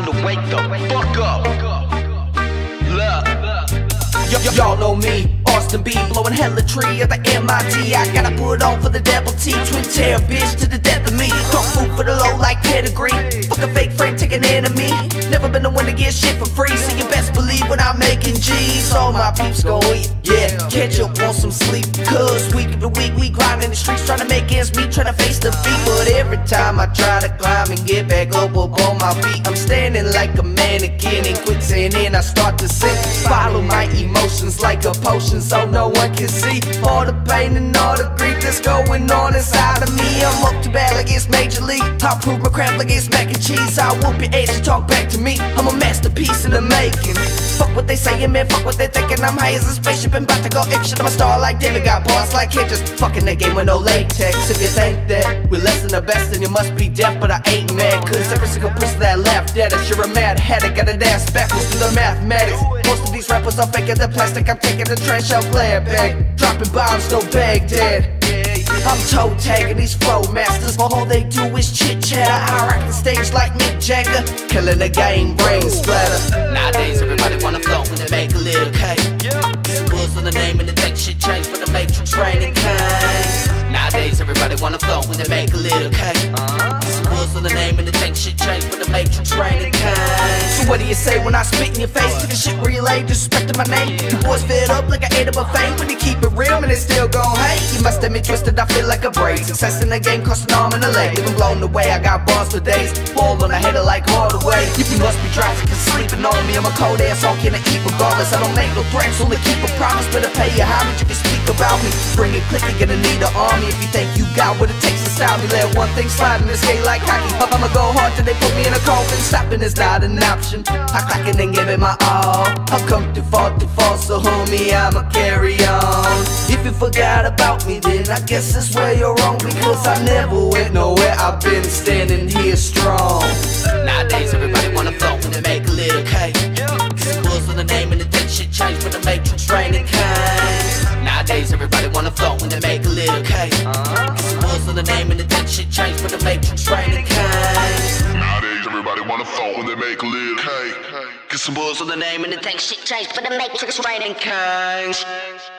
to wake the fuck up. Y'all know me, Austin B, blowing hella tree at the MIT. I gotta put on for the double T, twin tail bitch to the death of me. Talk food for the low like pedigree. Fuck a fake friend, take an enemy. Never been the one to get shit for free, so you best believe when I'm making G's. All my peeps gon' eat, yeah, catch up on some sleep. Cause week after week we grind in the streets, trying to make ends meet, trying to face the beat. But every time I try to climb and get back up on my feet, I'm standing like a mannequin in quicksand and I start to sink. Follow my emotions like a potion so no one can see all the pain and all the grief that's going on inside of me. I'm up to bat like it's Major League. I'll prove my craft like it's mac and cheese. I'll whoop your ass and talk back to me. I'm a masterpiece in the making. Fuck what they saying, man, fuck what they thinking. I'm high as a spaceship and about to go ape-shit. I'm a star like David, got bars like him. Just fucking that game with no latex. If you think that we're less than the best, then you must be deaf, but I ain't mad. Cause every single person that laughed at us, you're a mad headache. Got a dance backwards to the mathematics. Most of these rappers are faking the plastic. I'm taking the trash out, play it back. Dropping bombs, no Baghdad. I'm toe tagging these flow masters. All they do is chit chatter. I rock the stage like Mick Jagger, killing the game, brain splatter. Nowadays everybody wanna flow when they make a little cake. Symbols on the name and the take shit change for the Matrix raining cane. Nowadays everybody wanna flow when they make a little cake. Symbols on the name and the take shit change for the Matrix raining cane. So what do you say when I spit in your face? To the shit relay, disrespecting my name. You boys fed up like I ate a buffet. When you keep it real, man, it's still gon' hate. You must have been twisted, I feel like a braid. Success in the game cost an arm and a leg. Even blown away, I got bars for days. Ball on the header like Hardaway. You must be driving, cause sleeping on me. I'm a cold ass, all can I eat regardless. I don't make no threats, only keep a promise. Better pay you homage if you speak about me. Bring it click, you're gonna need an army. If you think you got what it takes to stop me, let one thing slide in this game like hockey. I'ma go hard till they put me in a coffin. Stopping is not an option. I clock it and give it my all. I've come too far, so homie, I'ma carry on. If you forgot about me, then I guess that's where you're wrong. Because I never went nowhere, I've been standing here strong. Nowadays everybody wanna flow when they make a little cake. Symbols on the name and the date shit change for the Matrix raining cane. Nowadays everybody wanna flow when they make a little cake. Symbols on the name and the date shit change for the Matrix raining cane. Nowadays everybody wanna flow when they make a little cake. Get some buzz on the name and the Think shit changed for the Matrix raining cane.